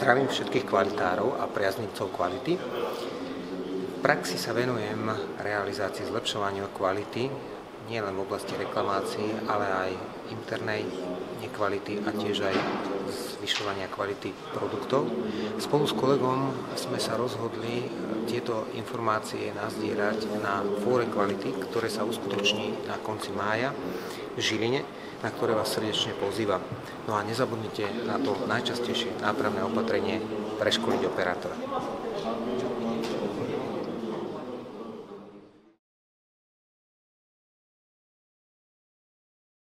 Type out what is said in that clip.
Zdravím všetkých kvalitárov a priaznivcov kvality. V praxi sa venujem realizácii zlepšovania kvality nielen v oblasti reklamácií, ale aj internej nekvality a tiež aj zvyšovania kvality produktov. Spolu s kolegom sme sa rozhodli tieto informácie nazdierať na fóre kvality, ktoré sa uskutoční na konci mája v Žiline, na ktoré vás srdečne pozývam. No a nezabudnite na to najčastejšie nápravné opatrenie preškoliť operátora.